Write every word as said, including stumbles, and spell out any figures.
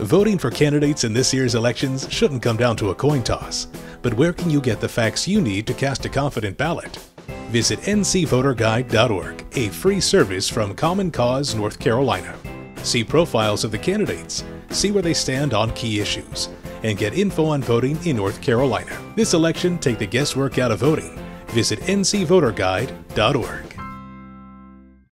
Voting for candidates in this year's elections shouldn't come down to a coin toss. But where can you get the facts you need to cast a confident ballot? Visit N C voter guide dot org, a free service from Common Cause, North Carolina. See profiles of the candidates, see where they stand on key issues, and get info on voting in North Carolina. This election, take the guesswork out of voting. Visit N C voter guide dot org.